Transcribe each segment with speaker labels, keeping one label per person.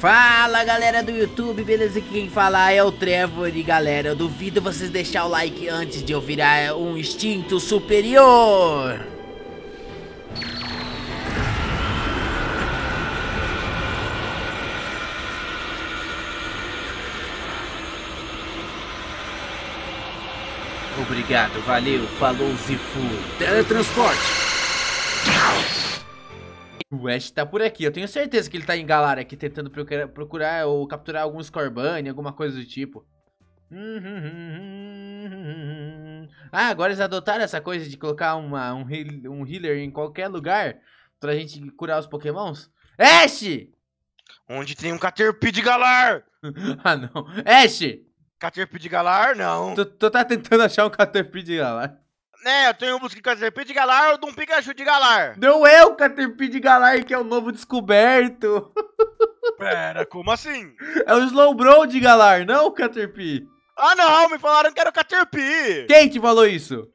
Speaker 1: Fala galera do YouTube, beleza? Aqui quem fala é o Trevor e galera, eu duvido vocês deixar o like antes de eu virar um instinto superior. Obrigado, valeu, falou Zifu. Teletransporte. O Ash tá por aqui, eu tenho certeza que ele tá em Galar aqui tentando procurar ou capturar algum Scorbunny, alguma coisa do tipo. Ah, agora eles adotaram essa coisa de colocar um healer em qualquer lugar pra gente curar os pokémons. Ash!
Speaker 2: Onde tem um Caterpie de Galar?
Speaker 1: Ah não, Ash!
Speaker 2: Caterpie de Galar, não.
Speaker 1: Tu tá tentando achar um Caterpie de Galar.
Speaker 2: Né, eu tenho busca de Caterpie de Galar ou de um Pikachu de Galar.
Speaker 1: Não é o Caterpie de Galar que é o novo descoberto.
Speaker 2: Pera, como assim?
Speaker 1: É o Slowbro de Galar, não o Caterpie.
Speaker 2: Ah não, me falaram que era o Caterpie.
Speaker 1: Quem te falou isso?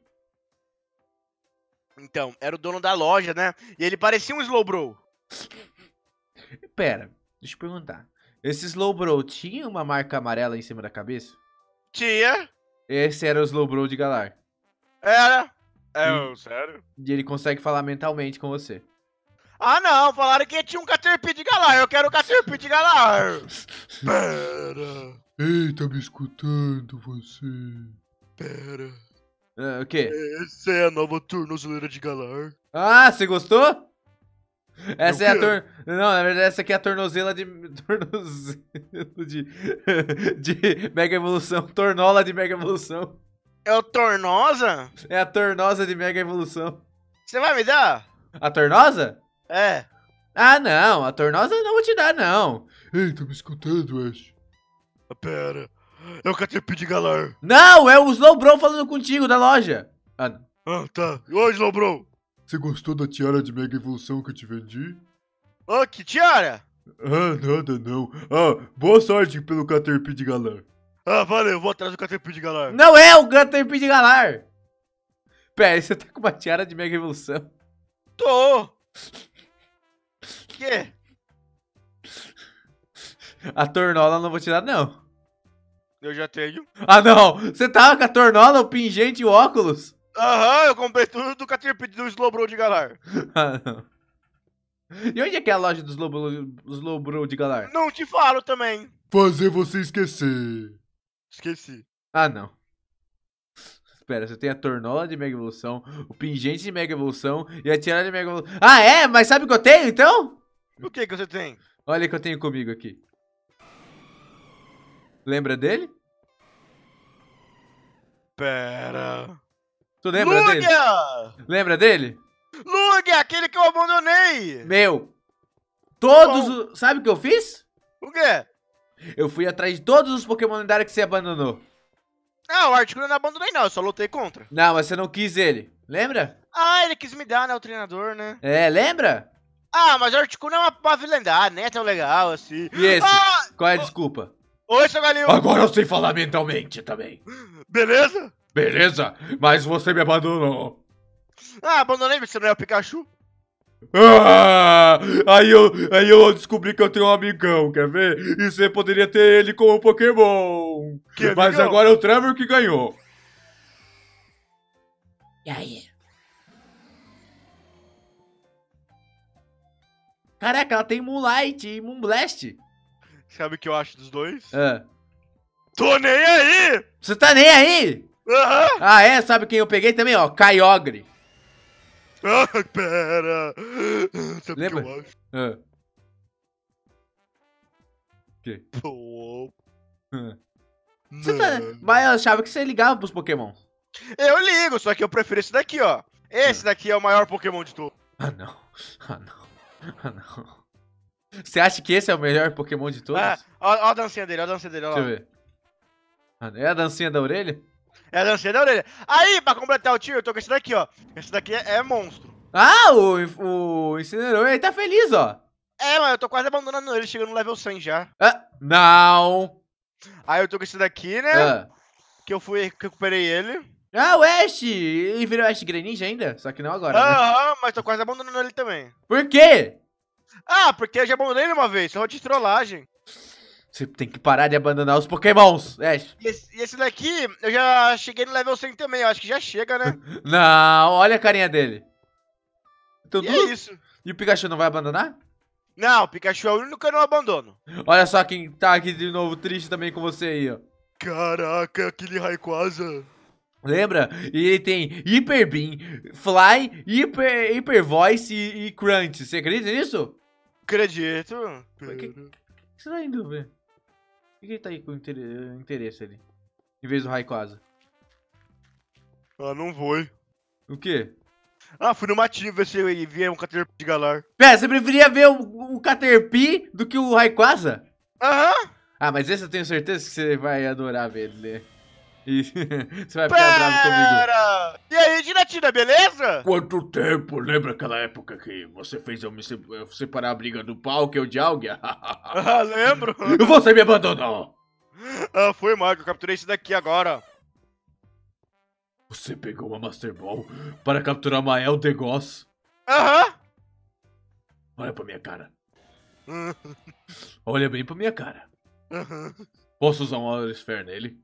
Speaker 2: Então, era o dono da loja, né? E ele parecia um Slowbro.
Speaker 1: Pera, deixa eu perguntar. Esse Slowbro tinha uma marca amarela em cima da cabeça?
Speaker 2: Tinha.
Speaker 1: Esse era o Slowbro de Galar.
Speaker 2: Era. Sério?
Speaker 1: E ele consegue falar mentalmente com você.
Speaker 2: Ah não, falaram que tinha um Caterpie de Galar. Eu quero o Caterpie de Galar. Pera.
Speaker 3: Ei, tá me escutando você?
Speaker 2: Pera.
Speaker 1: O quê?
Speaker 2: Essa é a nova tornozeleira de Galar.
Speaker 1: Ah, você gostou? Essa é
Speaker 2: O quê?
Speaker 1: Não, na verdade essa aqui é a tornozela de... de Mega Evolução. Tornola de Mega Evolução.
Speaker 2: É o Tornosa?
Speaker 1: É a tornosa de Mega Evolução.
Speaker 2: Você vai me dar?
Speaker 1: A tornosa?
Speaker 2: É.
Speaker 1: Ah, não. A tornosa eu não vou te dar, não.
Speaker 3: Ei, tá me escutando, Ash?
Speaker 2: Pera. É o Caterpie de Galar.
Speaker 1: Não, é o Slowbro falando contigo da loja. Ah, não.
Speaker 2: Ah, tá. Oi, Slowbro.
Speaker 3: Você gostou da tiara de Mega Evolução que eu te vendi?
Speaker 2: Ô, que tiara?
Speaker 3: Ah, nada não. Ah, boa sorte pelo Caterpie de Galar.
Speaker 2: Ah, valeu. Vou atrás do Caterpie de Galar.
Speaker 1: Não é o Caterpie de Galar. Pera, você tá com uma tiara de Mega Evolução?
Speaker 2: Tô. Que?
Speaker 1: A tornola eu não vou te dar, não.
Speaker 2: Eu já tenho.
Speaker 1: Ah, não. Você tava com a tornola, o pingente e o óculos?
Speaker 2: Aham, eu comprei tudo do Caterpie do Slowbro de Galar.
Speaker 1: Ah, não. E onde é que é a loja do Slowbro de Galar?
Speaker 2: Não te falo também.
Speaker 3: Fazer você esquecer.
Speaker 2: Esqueci.
Speaker 1: Ah, não. Espera, você tem a tornola de Mega Evolução, o pingente de Mega Evolução e a tiara de Mega Evolução. Ah, é? Mas sabe o que eu tenho, então?
Speaker 2: O que você tem?
Speaker 1: Olha o que eu tenho comigo aqui. Lembra dele?
Speaker 2: Pera.
Speaker 1: Tu lembra dele?
Speaker 2: Lugia!
Speaker 1: Lembra dele?
Speaker 2: Lugia, aquele que eu abandonei.
Speaker 1: Meu. Todos os... Sabe o que eu fiz?
Speaker 2: O quê?
Speaker 1: Eu fui atrás de todos os Pokémon lendários que você abandonou.
Speaker 2: Ah, o Articuno eu não abandonei não, eu só lutei contra.
Speaker 1: Não, mas você não quis ele. Lembra?
Speaker 2: Ah, ele quis me dar, né, o treinador, né?
Speaker 1: É, lembra?
Speaker 2: Ah, mas o Articuno é uma lendária, nem é tão legal assim.
Speaker 1: E esse?
Speaker 2: Ah!
Speaker 1: Qual é a desculpa?
Speaker 2: Oi, seu galinho.
Speaker 1: Agora eu sei falar mentalmente também.
Speaker 2: Beleza?
Speaker 1: Beleza, mas você me abandonou.
Speaker 2: Ah, abandonei, você não é o Pikachu?
Speaker 1: Ah, aí eu descobri que eu tenho um amigão, quer ver? E você poderia ter ele como Pokémon.
Speaker 2: Que
Speaker 1: Mas
Speaker 2: amigão?
Speaker 1: agora é o Trevor que ganhou. E aí? Caraca, ela tem Moonlight e Moonblast.
Speaker 2: Sabe o que eu acho dos dois?
Speaker 1: Ah.
Speaker 2: Tô nem aí!
Speaker 1: Você tá nem aí?
Speaker 2: Aham!
Speaker 1: Ah, é? Sabe quem eu peguei também, ó? Kyogre.
Speaker 2: Ah, pera! Sabe o
Speaker 1: Lembra?
Speaker 2: que eu acho?
Speaker 1: Ah. Que?
Speaker 2: Pô,
Speaker 1: Você tá... Mas eu achava que você ligava pros Pokémon.
Speaker 2: eu ligo, só que eu prefiro esse daqui, ó. Esse daqui é o maior Pokémon de todos.
Speaker 1: Ah, não. Ah, não. Ah, não. Você acha que esse é o melhor Pokémon de todos?
Speaker 2: Ah, ó a dancinha dele, ó a dancinha dele, ó lá.
Speaker 1: Deixa eu ver. Ah, é a dancinha da orelha?
Speaker 2: É a dancinha da orelha. Aí, pra completar o tio, eu tô com esse daqui, ó. Esse daqui é monstro.
Speaker 1: Ah, o Incineroar, ele tá feliz, ó.
Speaker 2: É, mas eu tô quase abandonando ele, chegando no level 100 já.
Speaker 1: Ah, não.
Speaker 2: Aí eu tô com esse daqui, né?
Speaker 1: Ah.
Speaker 2: Que eu recuperei ele.
Speaker 1: Ah, o Ash! Ele virou Ash Greninja ainda? Só que não agora, né?
Speaker 2: Aham, mas tô quase abandonando ele também.
Speaker 1: Por quê?
Speaker 2: Ah, porque eu já abandonei ele uma vez, só de trollagem.
Speaker 4: Você tem que parar de abandonar os pokémons, Ash.
Speaker 2: E esse daqui, eu já cheguei no level 100 também, eu acho que já chega, né?
Speaker 4: Não, olha a carinha dele. Então,
Speaker 2: E é isso.
Speaker 4: E o Pikachu não vai abandonar?
Speaker 2: Não, o Pikachu é o único que eu não abandono.
Speaker 4: Olha só quem tá aqui de novo triste também com você aí, ó.
Speaker 2: Caraca, aquele Rayquaza.
Speaker 4: Lembra? E ele tem Hyper Beam, Fly, Hyper Voice e Crunch. Você acredita nisso?
Speaker 2: Acredito.
Speaker 4: O que você tá indo ver? Por que ele tá aí com interesse ali? Em vez do Rayquaza.
Speaker 2: Ah, não vou.
Speaker 4: O quê?
Speaker 2: Ah, fui no matinho ver se via um Caterpie de Galar.
Speaker 4: Pera, você preferia ver o Caterpie do que o Rayquaza?
Speaker 2: Aham.
Speaker 4: Ah, mas esse eu tenho certeza que você vai adorar ver ele. E você vai ficar bravo comigo.
Speaker 2: Pera! E aí, Giratina, beleza?
Speaker 3: Quanto tempo? Lembra aquela época que você fez eu me separar a briga do pau, que é o de Algia?
Speaker 2: Ah, lembro.
Speaker 3: Você me abandonou!
Speaker 2: Ah, foi mal, que eu capturei esse daqui agora.
Speaker 3: Você pegou uma Master Ball para capturar uma Eldegoss?
Speaker 2: Aham.
Speaker 3: Olha pra minha cara. Olha bem pra minha cara.
Speaker 2: Aham.
Speaker 3: Posso usar um Aura Sphere nele?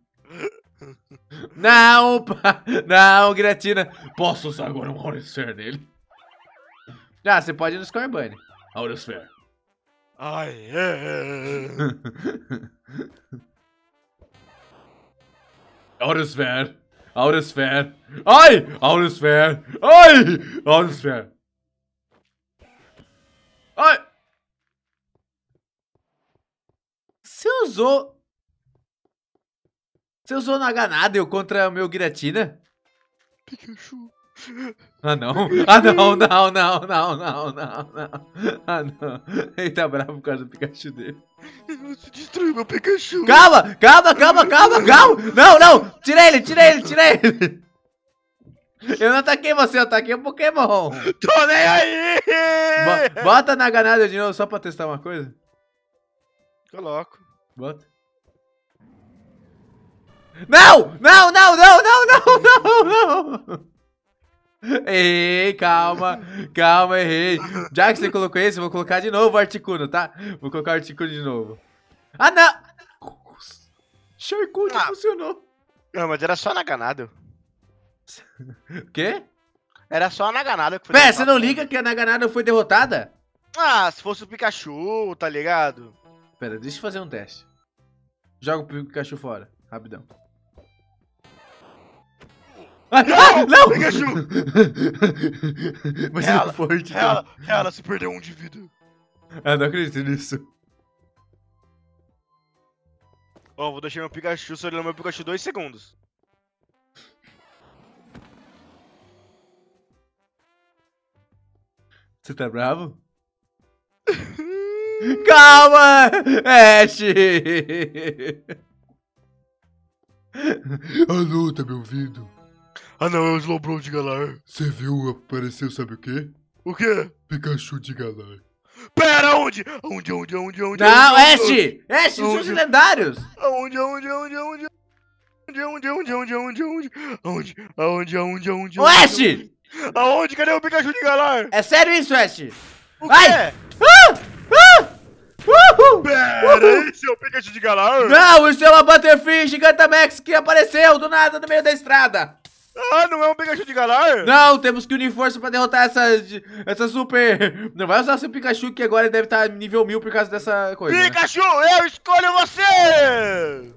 Speaker 4: Não, não, Giratina.
Speaker 3: Posso usar agora um Aura Sphere nele?
Speaker 4: Ah, você pode ir no Scorbunny.
Speaker 3: Aura Sphere.
Speaker 2: Ai, é.
Speaker 3: Aura Sphere. Aura Sphere. Ai! Aura Sphere. Ai! Aura Sphere. Ai!
Speaker 4: Você usou... Você usou Naganadel contra o meu Giratina?
Speaker 2: Pikachu.
Speaker 4: Ah, não. Ah, não, não, não, não, não, não. Ah, não. Ele tá bravo por causa do Pikachu dele.
Speaker 2: Você destruiu meu Pikachu.
Speaker 4: Calma, calma, calma, calma, calma. Não, não. Tira ele, tira ele, tira ele. Eu não ataquei você, eu ataquei o Pokémon.
Speaker 2: Tô nem aí.
Speaker 4: Bota Naganadel de novo só pra testar uma coisa.
Speaker 2: Coloco.
Speaker 4: Bota. Não! Não, não, não, não, não, não, não! Ei, calma, calma, errei. Já que você colocou esse, eu vou colocar de novo o Articuno, tá? Vou colocar o Articuno de novo. Ah, não! Charcute funcionou.
Speaker 2: Não, mas era só na Naganadel.
Speaker 4: O quê?
Speaker 2: Era só a Naganadel que foi
Speaker 4: Pera, você
Speaker 2: derrotada.
Speaker 4: não liga que a Naganadel foi derrotada?
Speaker 2: Ah, se fosse o Pikachu, tá ligado?
Speaker 4: Pera, deixa eu fazer um teste. Joga o Pikachu fora, rapidão. Ah, não!
Speaker 2: Pikachu!
Speaker 4: Mas
Speaker 2: Ela,
Speaker 4: é forte, então.
Speaker 2: ela se perdeu um de vida.
Speaker 4: Ah, não acredito nisso.
Speaker 2: Ó, vou deixar meu Pikachu solando meu Pikachu 2 segundos.
Speaker 4: Você tá bravo? Calma! Ash!
Speaker 3: Alô, tá me ouvindo?
Speaker 2: Ah não, é o Slowbro de Galar.
Speaker 3: Você viu, apareceu, sabe o quê?
Speaker 2: O quê?
Speaker 3: Pikachu de Galar.
Speaker 2: Pera, onde? Onde?
Speaker 4: Não, Ash! Ash, são os lendários!
Speaker 2: Aonde?
Speaker 4: Ô, Ash!
Speaker 2: Aonde? Cadê o Pikachu de Galar?
Speaker 4: É sério isso, Ash?
Speaker 2: O
Speaker 4: Ai!
Speaker 2: quê?
Speaker 4: Uhul!
Speaker 2: Pera, esse é o Pikachu de Galar?
Speaker 4: Não, isso é uma Butterfree Gigantamax que apareceu do nada no meio da estrada!
Speaker 2: Ah, não é um Pikachu de Galar?
Speaker 4: Não, temos que unir força pra derrotar essa super... Não vai usar seu Pikachu que agora ele deve estar nível 1000 por causa dessa coisa, né?
Speaker 2: Pikachu, eu escolho você!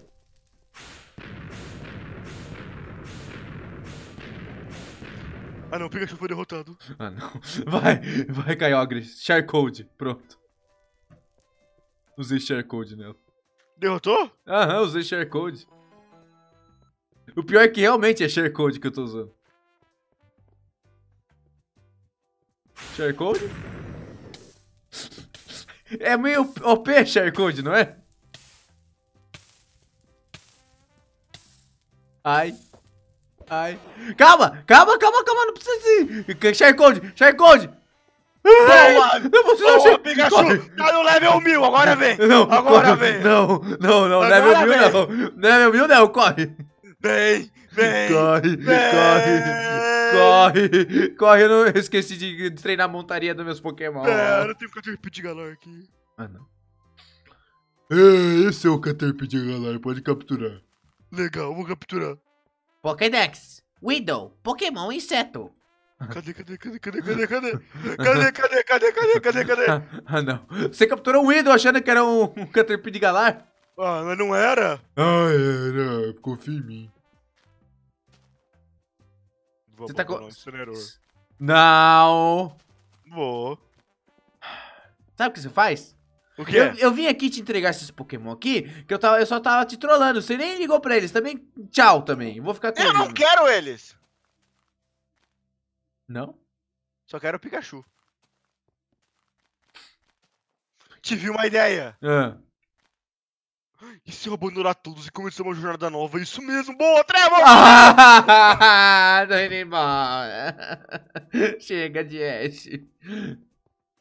Speaker 2: Ah não, o Pikachu foi derrotado.
Speaker 4: Ah, não. Vai, Kyogre. Charcode. Pronto. Usei Charcode nela.
Speaker 2: Derrotou?
Speaker 4: Aham, usei Charcode. O pior é que realmente é Charcode que eu tô usando. Charcode? É meio OP Charcode, não é? Ai. Ai. Calma, não precisa de... Charcode! Ai,
Speaker 2: Boa!
Speaker 4: não precisa
Speaker 2: Boa,
Speaker 4: Charcode.
Speaker 2: Pikachu! Tá no level 1000, agora vem!
Speaker 4: Não,
Speaker 2: Agora
Speaker 4: corre.
Speaker 2: vem!
Speaker 4: Não,
Speaker 2: Agora
Speaker 4: level 1000
Speaker 2: vem.
Speaker 4: não. Level 1000 não, corre.
Speaker 2: Vem!
Speaker 4: Corre, corre, eu não esqueci de treinar a montaria dos meus Pokémon.
Speaker 2: Pera, eu tenho que Caterpie de Galar aqui.
Speaker 4: Ah, não.
Speaker 3: Esse é o Caterpie de Galar, pode capturar.
Speaker 2: Legal, vou capturar.
Speaker 1: Pokédex. Widow. Pokémon inseto.
Speaker 2: Cadê? Cadê?
Speaker 4: Ah, não. Você capturou um Widow achando que era um Caterpie de Galar?
Speaker 2: Ah, mas não era?
Speaker 3: Era, confia em mim.
Speaker 2: Vou
Speaker 4: Você tá
Speaker 2: abandonar
Speaker 4: com...
Speaker 2: o incinerador.
Speaker 4: Não.
Speaker 2: Vou.
Speaker 4: Sabe o que você faz?
Speaker 2: O quê?
Speaker 4: Eu vim aqui te entregar esses Pokémon aqui, que eu só tava te trollando. Você nem ligou pra eles. Também, tchau também. Vou ficar com
Speaker 2: Eu não
Speaker 4: eles.
Speaker 2: quero eles.
Speaker 4: Não?
Speaker 2: Só quero o Pikachu. Tive uma ideia.
Speaker 4: Ah.
Speaker 2: E se eu abandonar todos e começar uma jornada nova? Isso mesmo. Boa, Trevor!
Speaker 4: Ah, tô indo embora. Chega de Ash.